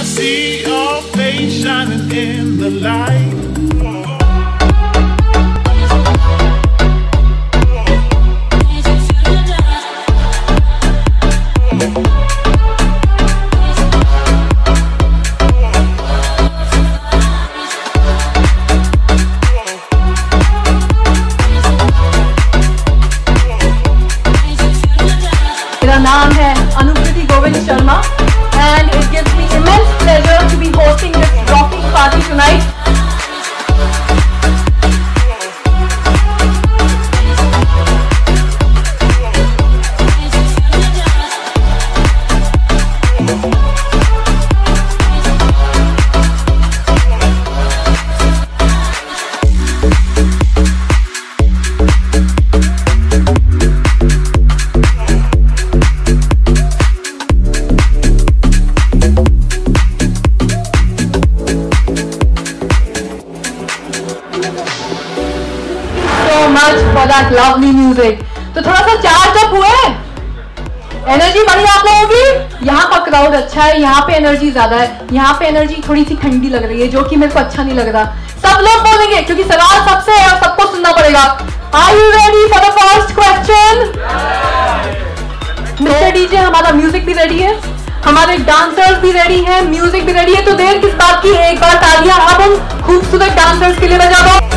see your face shining in the light. मेरा नाम है Anukriti Sharma and it gives me immense pleasure to be hosting this rocking party tonight. Much for that lovely music. तो थोड़ा सा charge up हुए, energy बढ़ी आप लोगों की। यहाँ का क्राउड अच्छा है, यहाँ पे एनर्जी ज्यादा है, यहाँ पे एनर्जी थोड़ी सी ठंडी लग रही है, जो कि मेरे को अच्छा नहीं लग रहा। सब लोग बोलेंगे क्योंकि सवाल सबसे है और सबको सुनना पड़ेगा। Are you ready for the first question? Mister DJ, हमारा म्यूजिक भी रेडी है, हमारे डांसर्स भी रेडी हैं, म्यूजिक भी रेडी है, तो देर किस बात की, एक बार तालियां अब उन खूबसूरत डांसर्स के लिए बजा दो।